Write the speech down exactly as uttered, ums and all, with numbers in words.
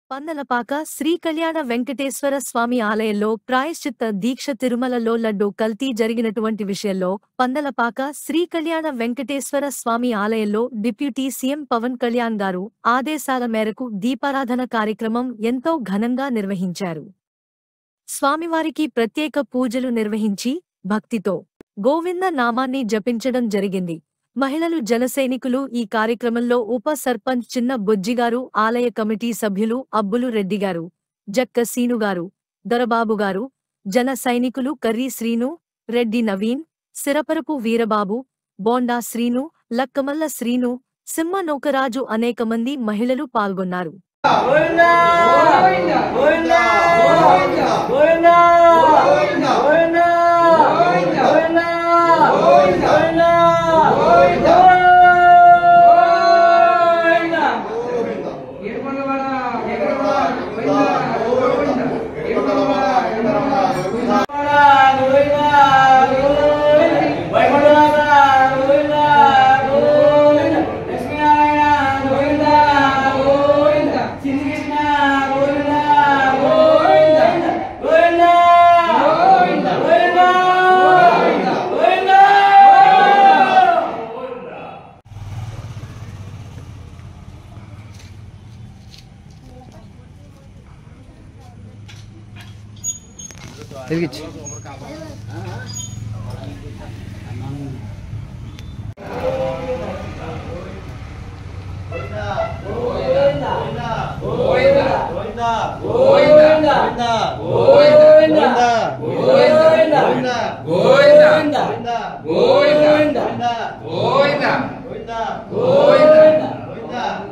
పందలపాక శ్రీ కళ్యాణ వెంకటేశ్వర స్వామి ఆలయంలో ప్రాయశ్చిత్త దీక్ష తిరుమలలో లడ్డూ కల్తీ జరిగినటువంటి విషయంలో పందలపాక శ్రీ కళ్యాణ వెంకటేశ్వర స్వామి ఆలయంలో డిప్యూటీ సీఎం పవన్ కళ్యాణ్ గారు ఆదేశాల మేరకు దీపారాధన కార్యక్రమం ఎంతో ఘనంగా నిర్వహించారు. స్వామివారికి ప్రత్యేక పూజలు నిర్వహించి భక్తితో గోవింద నామాన్ని జపించడం జరిగింది. మహిళలు జనసైనికులు ఈ కార్యక్రమంలో ఉప సర్పంచ్ చిన్న బొజ్జిగారు, ఆలయ కమిటీ సభ్యులు అబ్బులు రెడ్డిగారు, జక్క సీనుగారు, దొరబాబుగారు, జన సైనికులు కర్రీ శ్రీను, రెడ్డి నవీన్, సిరపరపు వీరబాబు, బోండా శ్రీను, లక్కమల్ల శ్రీను, సింహ నౌకరాజు అనేక మంది మహిళలు పాల్గొన్నారు. తిరిగిచ్చి గోవింద